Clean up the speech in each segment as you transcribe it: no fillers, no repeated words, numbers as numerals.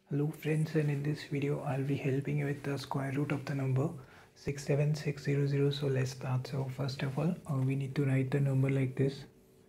Hello friends, and in this video I'll be helping you with the square root of the number 67600. So let's start. So first of all we need to write the number like this,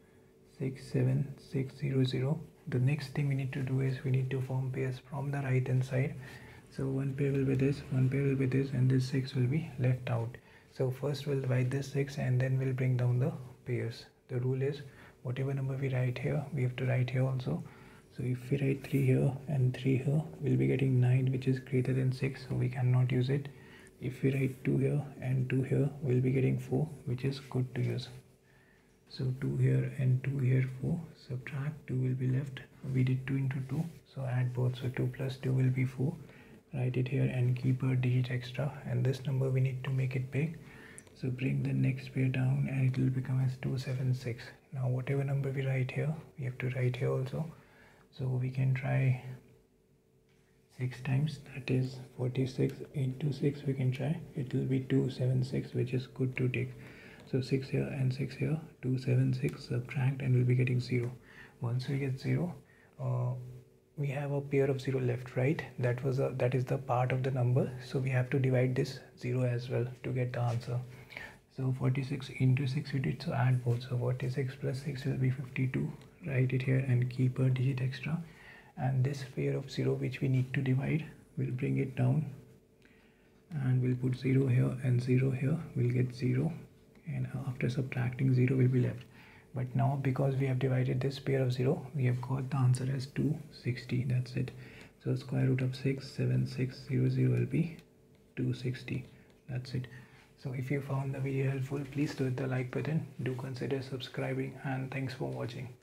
67600. The next thing we need to do is we need to form pairs from the right hand side. So one pair will be this, one pair will be this, and this 6 will be left out. So first we'll write this 6 and then we'll bring down the pairs. The rule is whatever number we write here, we have to write here also. So if we write 3 here and 3 here, we'll be getting 9, which is greater than 6, so we cannot use it. If we write 2 here and 2 here, we'll be getting 4, which is good to use. So 2 here and 2 here, 4. Subtract, 2 will be left. We did 2 into 2, so add both. So 2 plus 2 will be 4. Write it here and keep a digit extra. And this number we need to make it big. So bring the next pair down and it will become as 276. Now whatever number we write here, we have to write here also. So we can try 6 times, that is 46 into 6 we can try. It will be 276, which is good to take. So 6 here and 6 here, 276, subtract, and we'll be getting 0. Once we get 0, we have a pair of 0 left, right? That is the part of the number. So we have to divide this 0 as well to get the answer. So 46 into 6 we did, so add both. So 46 plus 6 will be 52. Write it here and keep a digit extra. And this pair of 0 which we need to divide, we'll bring it down and we'll put 0 here and 0 here. We'll get 0, and after subtracting 0 will be left. But now because we have divided this pair of 0, we have got the answer as 260. That's it. So square root of 67600 will be 260. That's it. So if you found the video helpful, please do hit the like button. Do consider subscribing, and thanks for watching.